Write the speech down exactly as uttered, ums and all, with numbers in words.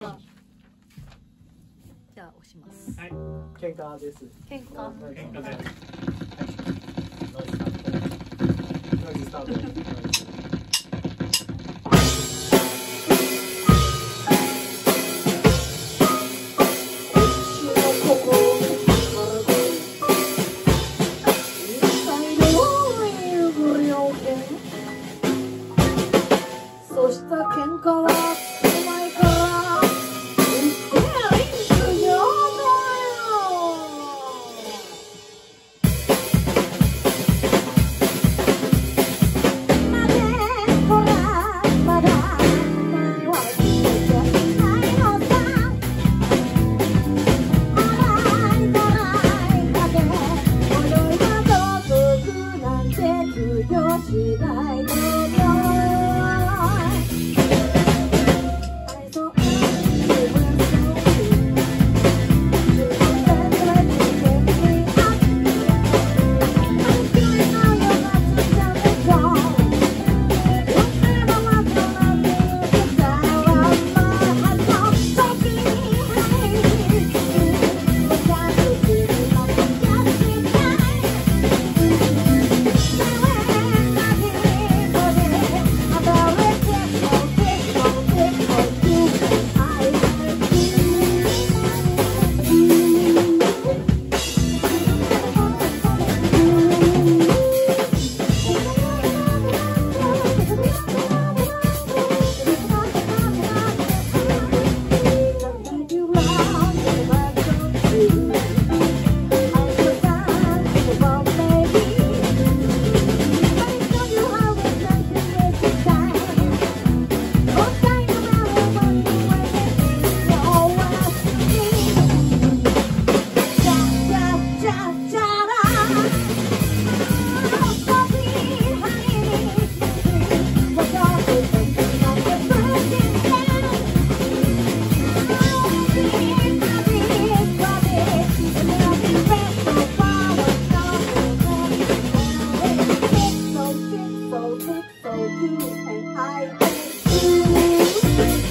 嘩。じゃあ押します。 はい。喧嘩です。 喧嘩。 喧嘩です。ノイズスタート。ノイズスタート。 そした喧嘩はお前から言ってないんだよ。までほらまだお前は聞いていないのさ。洗いざらいかけ思いが届くなんて通用しないでよ。So good and I